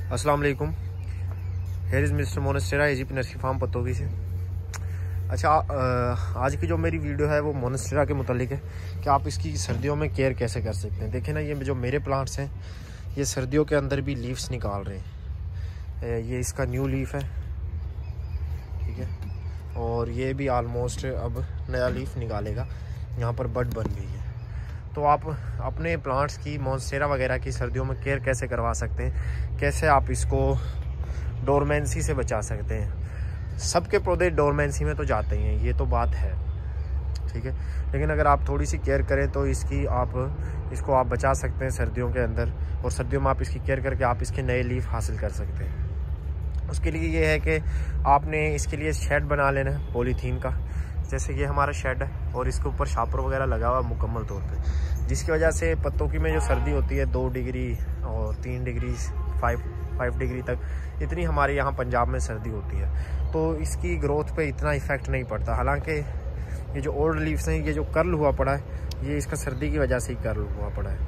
अस्सलाम वालेकुम। Here is mister Monstera AGP nursery farm Pattoki से। अच्छा, आज की जो मेरी वीडियो है वो मोनेस्टेरा के मुतालिक है कि आप इसकी सर्दियों में केयर कैसे कर सकते हैं। देखें ना, ये जो मेरे प्लांट्स हैं ये सर्दियों के अंदर भी लीव्स निकाल रहे हैं। ये इसका न्यू लीफ है, ठीक है, और ये भी आलमोस्ट अब नया लीफ निकालेगा। यहाँ पर बड बन गई है। तो आप अपने प्लांट्स की मोनेस्टेरा वगैरह की सर्दियों में केयर कैसे करवा सकते हैं, कैसे आप इसको डोरमेंसी से बचा सकते हैं। सबके पौधे डोरमेंसी में तो जाते ही हैं, ये तो बात है, ठीक है, लेकिन अगर आप थोड़ी सी केयर करें तो इसको आप बचा सकते हैं सर्दियों के अंदर। और सर्दियों में आप इसकी केयर करके आप इसके नए लीफ हासिल कर सकते हैं। उसके लिए ये है कि आपने इसके लिए शेड बना लेना है पॉलीथीन का। जैसे ये हमारा शेड है और इसके ऊपर शापर वगैरह लगा हुआ मुकम्मल तौर पे, जिसकी वजह से पत्तों की में जो सर्दी होती है 2 डिग्री और 3 डिग्री 5 डिग्री तक, इतनी हमारे यहाँ पंजाब में सर्दी होती है, तो इसकी ग्रोथ पे इतना इफ़ेक्ट नहीं पड़ता। हालांकि ये जो ओल्ड लीव्स हैं, ये जो कर्ल हुआ पड़ा है, ये इसका सर्दी की वजह से ही कर्ल हुआ पड़ा है।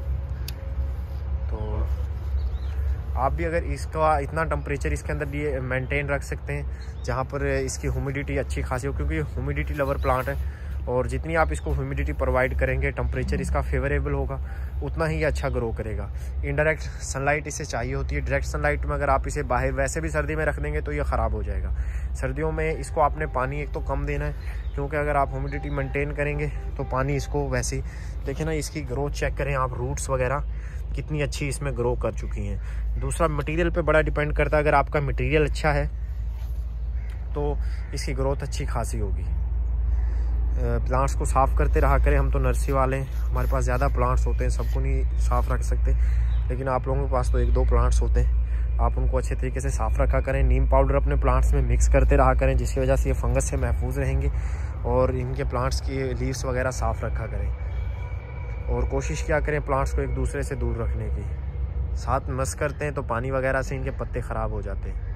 तो आप भी अगर इसका इतना टेम्परेचर इसके अंदर ये मेंटेन रख सकते हैं जहाँ पर इसकी ह्यूमिडिटी अच्छी खासी हो, क्योंकि ह्यूमिडिटी लवर प्लांट है, और जितनी आप इसको ह्यूमिडिटी प्रोवाइड करेंगे, टेम्परेचर इसका फेवरेबल होगा, उतना ही अच्छा ग्रो करेगा। इनडायरेक्ट सनलाइट इसे चाहिए होती है। डायरेक्ट सनलाइट में अगर आप इसे बाहर वैसे भी सर्दी में रख देंगे तो ये ख़राब हो जाएगा। सर्दियों में इसको आपने पानी एक तो कम देना है, क्योंकि अगर आप ह्यूमिडिटी मेंटेन करेंगे तो पानी इसको वैसे ही, देखिए ना, इसकी ग्रोथ चेक करें आप, रूट्स वगैरह कितनी अच्छी इसमें ग्रो कर चुकी हैं। दूसरा, मटेरियल पे बड़ा डिपेंड करता है। अगर आपका मटेरियल अच्छा है तो इसकी ग्रोथ अच्छी खासी होगी। प्लांट्स को साफ़ करते रहा करें। हम तो नर्सरी वाले हैं, हमारे पास ज़्यादा प्लांट्स होते हैं, सबको नहीं साफ़ रख सकते, लेकिन आप लोगों के पास तो 1-2 प्लांट्स होते हैं, आप उनको अच्छे तरीके से साफ़ रखा करें। नीम पाउडर अपने प्लांट्स में मिक्स करते रहा करें, जिसकी वजह से ये फंगस से महफूज रहेंगे, और इनके प्लांट्स की लीव्स वगैरह साफ़ रखा करें। और कोशिश क्या करें प्लांट्स को एक दूसरे से दूर रखने की। साथ मस करते हैं तो पानी वगैरह से इनके पत्ते ख़राब हो जाते हैं।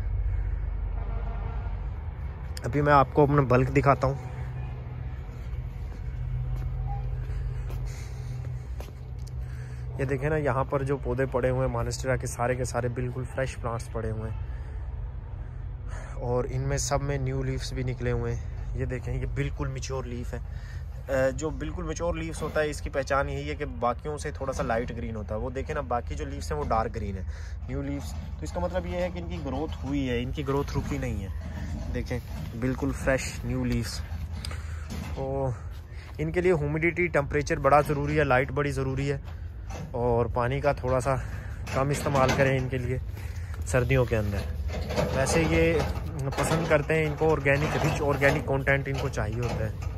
अभी मैं आपको अपना बल्क दिखाता हूँ। ये देखें ना, यहाँ पर जो पौधे पड़े हुए हैं मोनेस्टेरा के सारे बिल्कुल फ्रेश प्लांट्स पड़े हुए हैं, और इनमें सब में न्यू लीव्स भी निकले हुए हैं। ये देखें, ये बिल्कुल मैच्योर लीफ है। जो बिल्कुल मैच्योर लीव्स होता है, इसकी पहचान यही है कि बाकियों से थोड़ा सा लाइट ग्रीन होता है। वो देखें ना, बाकी जो लीव्स हैं वो डार्क ग्रीन है, न्यू लीव्स। तो इसका मतलब ये है कि इनकी ग्रोथ हुई है, इनकी ग्रोथ रुकी नहीं है। देखें, बिल्कुल फ्रेश न्यू लीव्स। तो इनके लिए ह्यूमिडिटी, टेम्परेचर बड़ा ज़रूरी है, लाइट बड़ी ज़रूरी है, और पानी का थोड़ा सा कम इस्तेमाल करें इनके लिए सर्दियों के अंदर। वैसे ये पसंद करते हैं, इनको ऑर्गेनिक, रिच ऑर्गेनिक कंटेंट इनको चाहिए होता है।